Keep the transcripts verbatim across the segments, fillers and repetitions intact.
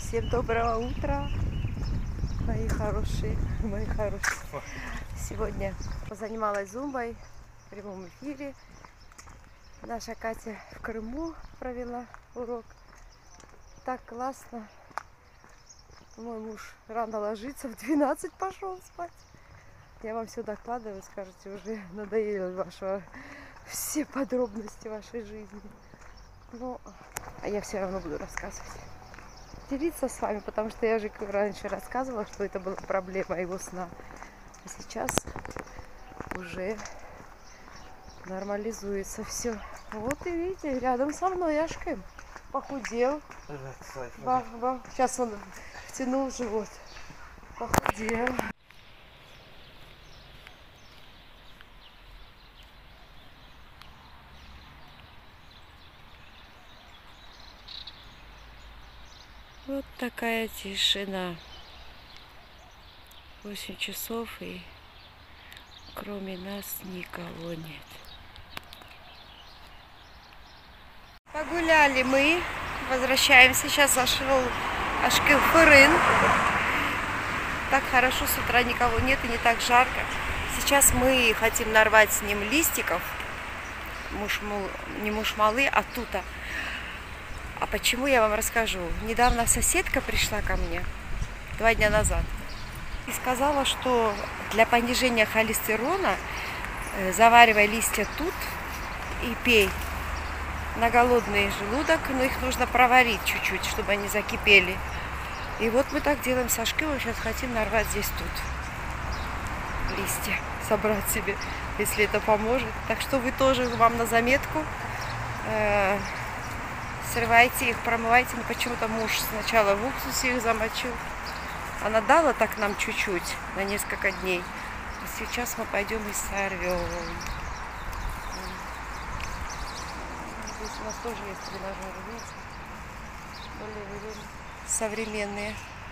Всем доброго утра, мои хорошие, мои хорошие. Сегодня позанималась зумбой в прямом эфире. Наша Катя в Крыму провела урок. Так классно. Мой муж рано ложится, в двенадцать пошел спать. Я вам все докладываю, скажете, уже надоели вашего, все подробности вашей жизни. Ну, а я все равно буду рассказывать. Делиться с вами, потому что я же раньше рассказывала, что это была проблема его сна. А сейчас уже нормализуется все. Вот и видите, рядом со мной Ашким похудел. Ба -ба. Сейчас он втянул живот. Похудел. Вот такая тишина. восемь часов, и кроме нас никого нет. Погуляли мы. Возвращаемся. Сейчас зашел Ашким Фырын. Так хорошо, с утра никого нет и не так жарко. Сейчас мы хотим нарвать с ним листиков. Мушмул, не мушмалы, а тута. А почему, я вам расскажу. Недавно соседка пришла ко мне, два дня назад, и сказала, что для понижения холестерина заваривай листья тут и пей на голодный желудок, но их нужно проварить чуть-чуть, чтобы они закипели. И вот мы так делаем с Ашкимом, сейчас хотим нарвать здесь тут листья, собрать себе, если это поможет. Так что вы тоже, вам на заметку. Срывайте их, промывайте. Но почему-то муж сначала в уксусе их замочил. Она дала так нам чуть-чуть, на несколько дней. А сейчас мы пойдем и сорвем. Здесь у нас тоже есть тренажеры, видите? Более современные.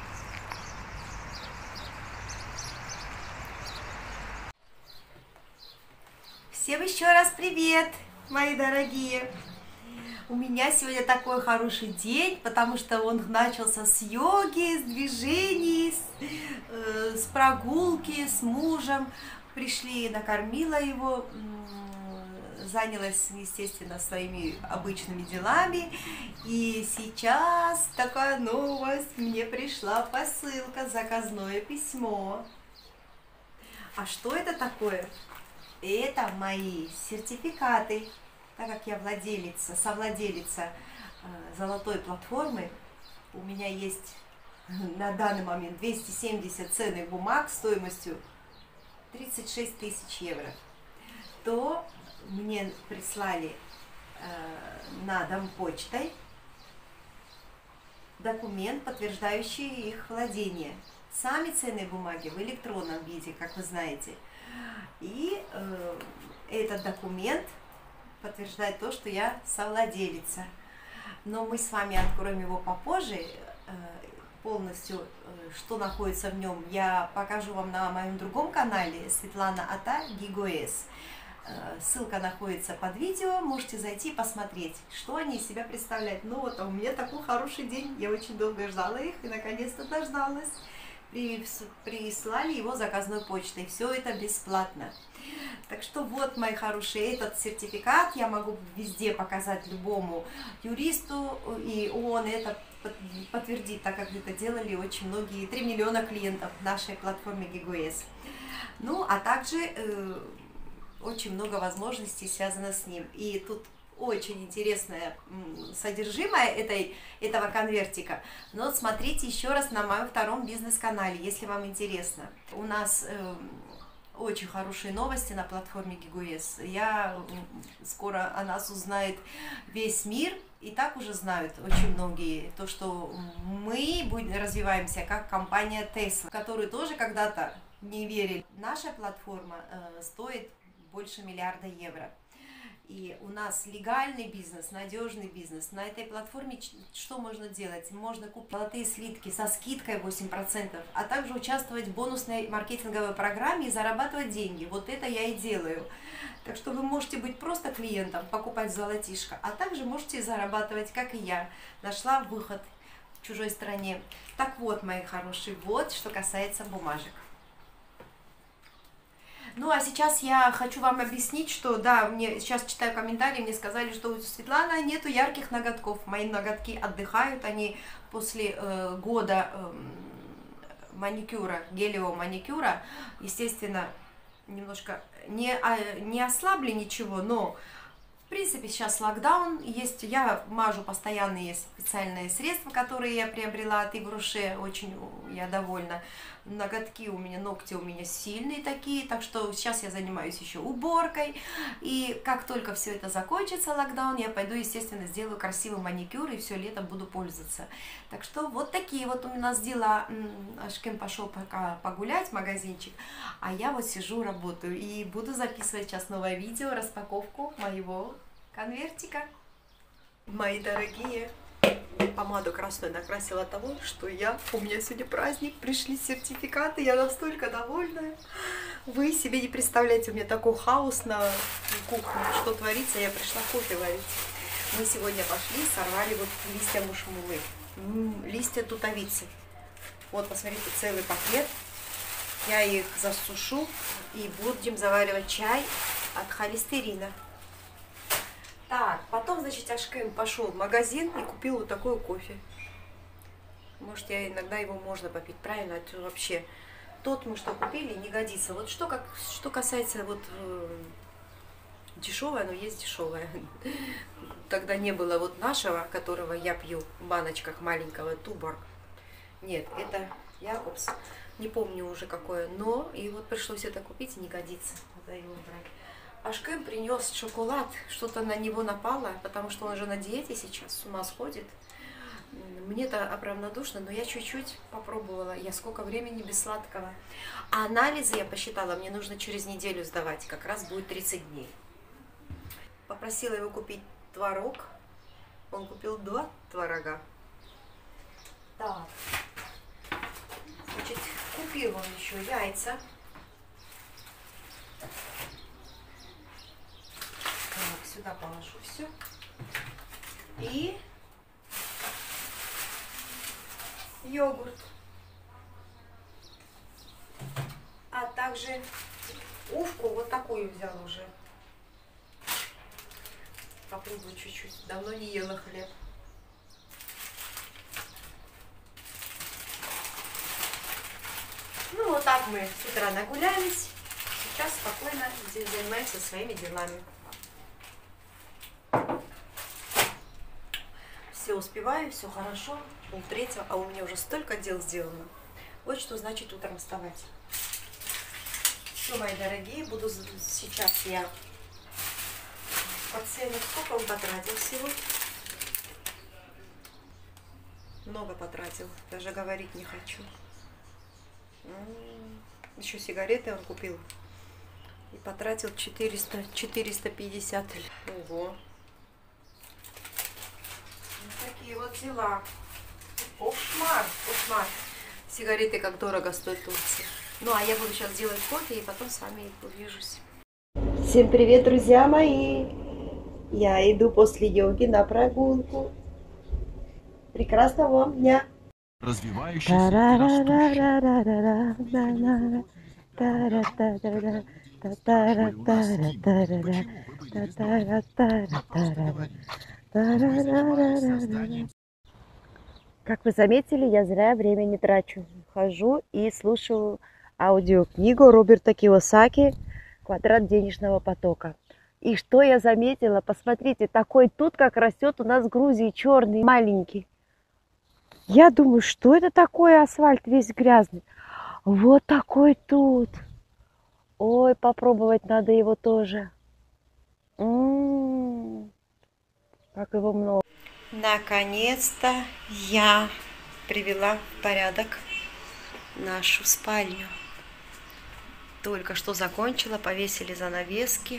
Всем еще раз привет, мои дорогие! У меня сегодня такой хороший день, потому что он начался с йоги, с движений, с, э, с прогулки с мужем. Пришли, накормила его, занялась, естественно, своими обычными делами. И сейчас такая новость, мне пришла посылка, заказное письмо. А что это такое? Это мои сертификаты. Так как я владелица, совладелица э, золотой платформы, у меня есть на данный момент двести семьдесят ценных бумаг стоимостью тридцать шесть тысяч евро, то мне прислали э, на дом почтой документ, подтверждающий их владение. Сами ценные бумаги в электронном виде, как вы знаете. И э, этот документ подтверждает то, что я совладелица. Но мы с вами откроем его попозже. Полностью, что находится в нем, я покажу вам на моем другом канале Светлана Ата Гигоэс. Ссылка находится под видео, можете зайти и посмотреть, что они из себя представляют. Ну вот, а у меня такой хороший день, я очень долго ждала их и наконец-то дождалась. Прислали его заказной почтой, все это бесплатно. Так что вот, мои хорошие, этот сертификат я могу везде показать любому юристу, и он это подтвердит, так как это делали очень многие, три миллиона клиентов в нашей платформе Гигоэс. Ну, а также э, очень много возможностей связано с ним. И тут очень интересное содержимое этой, этого конвертика. Но смотрите еще раз на моем втором бизнес-канале, если вам интересно. У нас э, очень хорошие новости на платформе Гигоэс. Я скоро о нас узнает весь мир. И так уже знают очень многие, то, что мы будем, развиваемся как компания Tesla, которую тоже когда-то не верили. Наша платформа э, стоит больше миллиарда евро. И у нас легальный бизнес, надежный бизнес. На этой платформе что можно делать? Можно купить золотые слитки со скидкой восемь процентов, а также участвовать в бонусной маркетинговой программе и зарабатывать деньги. Вот это я и делаю. Так что вы можете быть просто клиентом, покупать золотишко, а также можете зарабатывать, как и я. Нашла выход в чужой стране. Так вот, мои хорошие, вот что касается бумажек. Ну, а сейчас я хочу вам объяснить, что, да, мне сейчас читаю комментарии, мне сказали, что у Светланы нету ярких ноготков. Мои ноготки отдыхают, они после э, года э, маникюра, гелевого маникюра, естественно, немножко не, а, не ослабли ничего, но, в принципе, сейчас локдаун, есть, я мажу постоянно, есть специальные средства, которые я приобрела от Yves Rocher, очень я довольна. Ноготки у меня, ногти у меня сильные такие, так что сейчас я занимаюсь еще уборкой, и как только все это закончится, локдаун, я пойду, естественно, сделаю красивый маникюр, и все лето буду пользоваться. Так что вот такие вот у нас дела. Ашкем пошел пока погулять в магазинчик, а я вот сижу, работаю, и буду записывать сейчас новое видео, распаковку моего конвертика. Мои дорогие, помаду красную накрасила от того, что я, у меня сегодня праздник, пришли сертификаты, я настолько довольная. Вы себе не представляете, у меня такой хаос на кухне, что творится, я пришла кофе варить. Мы сегодня пошли, сорвали вот листья мушмулы, листья тутовицы. Вот, посмотрите, целый пакет. Я их засушу и будем заваривать чай от холестерина. Так, потом, значит, Ашкем пошел в магазин и купил вот такой кофе. Может, я иногда его можно попить, правильно? Это вообще тот мы что купили, не годится. Вот что, как, что касается вот э, дешевое, но есть дешевое. Тогда не было вот нашего, которого я пью в баночках маленького, Туборг. Нет, это Якобс. Не помню уже какое, но и вот пришлось это купить, не годится. Надо его брать. Ашкем принес шоколад, что-то на него напало, потому что он же на диете сейчас, с ума сходит. Мне-то равнодушно, но я чуть-чуть попробовала. Я сколько времени без сладкого. А анализы я посчитала, мне нужно через неделю сдавать, как раз будет тридцать дней. Попросила его купить творог, он купил два творога. Так, значит, купил он еще яйца. Так, сюда положу все. И йогурт. А также ушку вот такую взяла уже. Попробую чуть-чуть. Давно не ела хлеб. Ну вот так мы с утра нагулялись. Сейчас спокойно занимаемся своими делами. Все успеваю, все хорошо. Пол третьего, а у меня уже столько дел сделано. Вот что значит утром вставать. Все, мои дорогие, буду сейчас я подценить, сколько он потратил всего. Много потратил, даже говорить не хочу. Еще сигареты он купил и потратил четыреста, четыреста пятьдесят. Ого. Такие вот дела. Кошмар, кошмар. Сигареты как дорого стоят в Турции. Ну, а я буду сейчас делать кофе и потом с вами увижусь. Всем привет, друзья мои. Я иду после йоги на прогулку. Прекрасного вам дня. Развивающийся и Как вы заметили, я зря время не трачу. Хожу и слушаю аудиокнигу Роберта Кийосаки «Квадрат денежного потока». И что я заметила? Посмотрите, такой тут как растет у нас в Грузии, черный, маленький. Я думаю, что это такое, асфальт весь грязный. Вот такой тут. Ой, попробовать надо его тоже. М-м-м, как его много. Наконец-то я привела в порядок нашу спальню. Только что закончила, повесили занавески.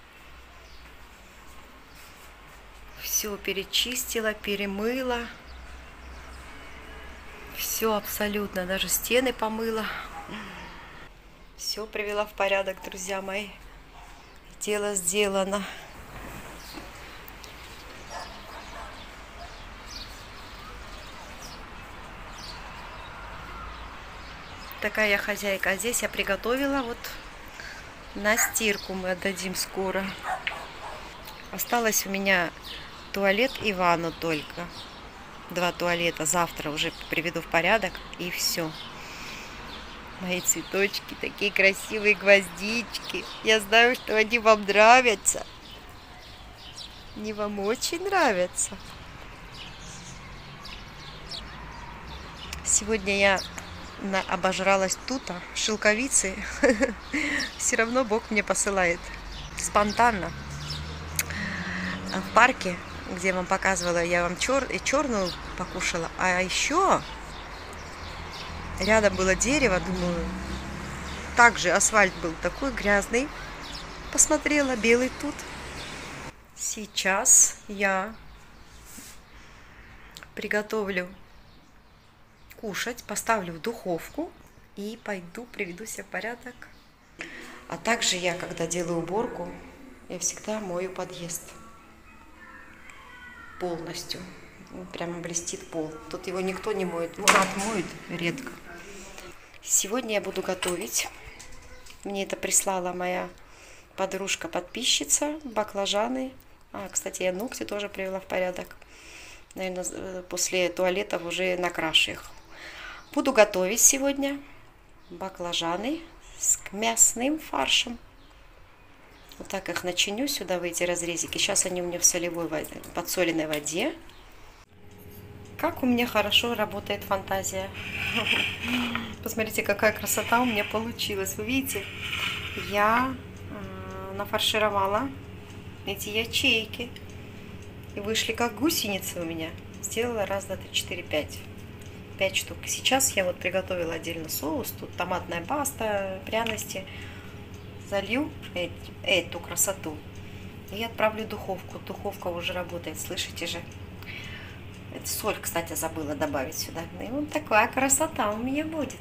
Все перечистила, перемыла. Все абсолютно, даже стены помыла. Все привела в порядок, друзья мои. Дело сделано. такая я хозяйка. А здесь я приготовила вот на стирку, мы отдадим скоро. Осталось у меня туалет и ванну только. Два туалета. Завтра уже приведу в порядок и все. Мои цветочки, такие красивые гвоздички. Я знаю, что они вам нравятся. Они вам очень нравятся. Сегодня я обожралась тута, шелковицы. Все равно Бог мне посылает спонтанно. В парке, где я вам показывала, я вам чер... и черную покушала. А еще рядом было дерево, думаю, также асфальт был такой грязный. Посмотрела, белый тут. Сейчас я приготовлю кушать, поставлю в духовку и пойду приведу себя в порядок. А также я, когда делаю уборку, я всегда мою подъезд полностью. Прямо блестит пол. Тут его никто не моет. Мурат моет редко. Сегодня я буду готовить. Мне это прислала моя подружка-подписчица. Баклажаны. А, кстати, я ногти тоже привела в порядок. Наверное, после туалетов уже накрашу их. Буду готовить сегодня баклажаны с мясным фаршем. Вот так их начиню сюда в эти разрезики. Сейчас они у меня в солевой воде, подсоленной воде. Как у меня хорошо работает фантазия. Посмотрите, какая красота у меня получилась. Вы видите, я нафаршировала эти ячейки. И вышли как гусеницы у меня. Сделала раз, два, три, четыре, пять. Пять штук. Сейчас я вот приготовила отдельно соус. Тут томатная паста, пряности. Залью эту красоту и отправлю в духовку. Духовка уже работает, слышите же? Это соль, кстати, забыла добавить сюда. И вот такая красота у меня будет.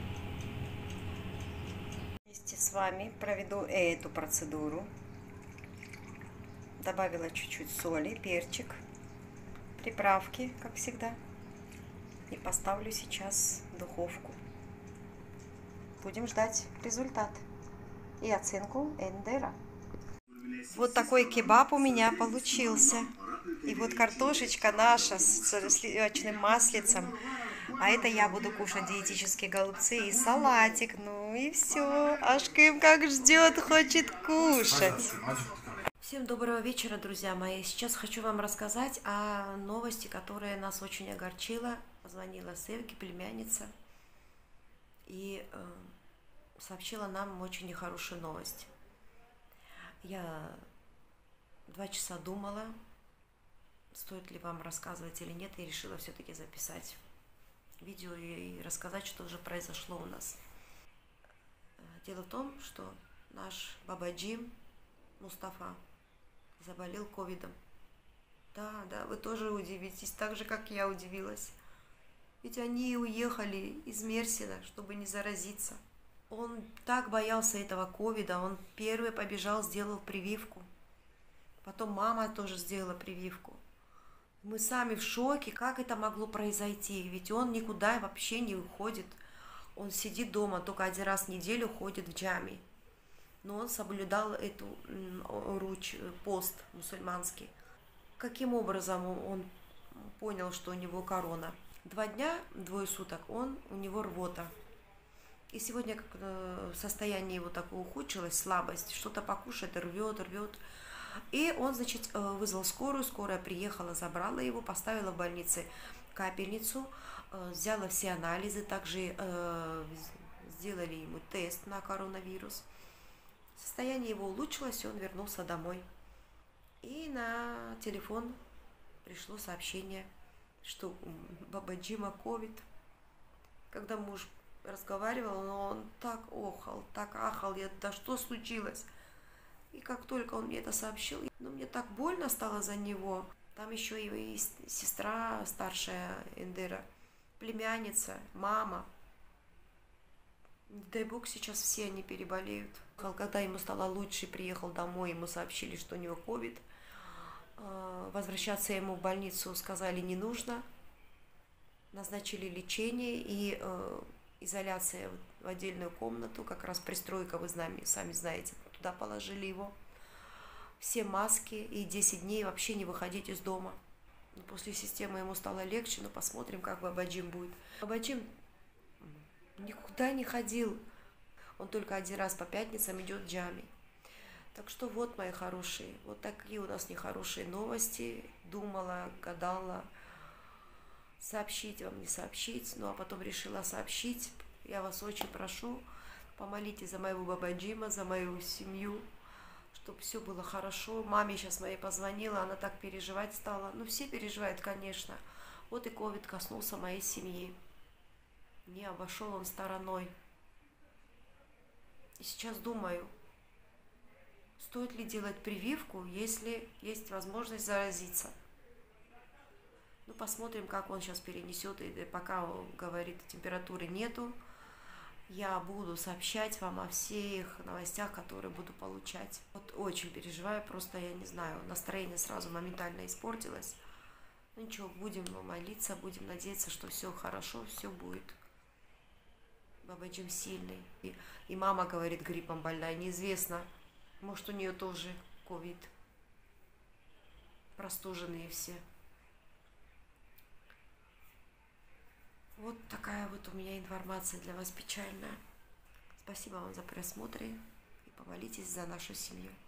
Вместе с вами проведу эту процедуру. Добавила чуть-чуть соли, перчик, приправки, как всегда. И поставлю сейчас в духовку. Будем ждать результат и оценку эндера. Вот такой кебаб у меня получился. И вот картошечка наша с сливочным маслицем. А это я буду кушать диетические голубцы и салатик. Ну и все. Ашкым как ждет, хочет кушать. Всем доброго вечера, друзья мои. Сейчас хочу вам рассказать о новости, которая нас очень огорчила. Позвонила Севке, племянница, и э, сообщила нам очень нехорошую новость. Я два часа думала, стоит ли вам рассказывать или нет, и решила все-таки записать видео и рассказать, что же произошло у нас. Дело в том, что наш бабаджи Мустафа заболел ковидом. Да, да, вы тоже удивитесь, так же, как я удивилась. Ведь они уехали из Мерсина, чтобы не заразиться. Он так боялся этого ковида, он первый побежал, сделал прививку. Потом мама тоже сделала прививку. Мы сами в шоке, как это могло произойти, ведь он никуда вообще не уходит. Он сидит дома, только один раз в неделю ходит в джами. Но он соблюдал эту руч, пост мусульманский. Каким образом он понял, что у него корона? Два дня, двое суток, он, у него рвота. И сегодня как состояние его такое ухудшилось, слабость, что-то покушает, рвет, рвет. И он, значит, вызвал скорую, скорая приехала, забрала его, поставила в больнице капельницу, взяла все анализы, также сделали ему тест на коронавирус. Состояние его улучшилось, и он вернулся домой. И на телефон пришло сообщение, что у бабаджима ковид. Когда муж разговаривал, он так охал, так ахал, я, да что случилось? И как только он мне это сообщил, ну, мне так больно стало за него. Там еще и сестра старшая Эндера, племянница, мама. Дай бог, сейчас все они переболеют. Когда ему стало лучше, приехал домой, ему сообщили, что у него ковид. Возвращаться ему в больницу сказали не нужно. Назначили лечение, и изоляция в отдельную комнату, как раз пристройка, вы сами знаете, туда положили его. Все маски и десять дней вообще не выходить из дома. После системы ему стало легче, но посмотрим, как Бабаджим будет. Бабаджим никуда не ходил, он только один раз по пятницам идет в джами. Так что вот, мои хорошие, вот такие у нас нехорошие новости. Думала, гадала, сообщить вам, не сообщить, ну а потом решила сообщить. Я вас очень прошу, помолитесь за моего Бабаджима, за мою семью, чтобы все было хорошо. Маме сейчас моей позвонила, она так переживать стала. Ну, все переживают, конечно. Вот и ковид коснулся моей семьи. Не обошел он стороной. И сейчас думаю, стоит ли делать прививку, если есть возможность заразиться. Ну, посмотрим, как он сейчас перенесет. И пока, он говорит, температуры нету, я буду сообщать вам о всех новостях, которые буду получать. Вот очень переживаю, просто я не знаю, настроение сразу моментально испортилось. Ну ничего, будем молиться, будем надеяться, что все хорошо, все будет. Бабаджим сильный. И, и мама говорит, гриппом больная, неизвестно. Может, у нее тоже ковид. Простуженные все. Вот такая вот у меня информация для вас печальная. Спасибо вам за просмотр и помолитесь за нашу семью.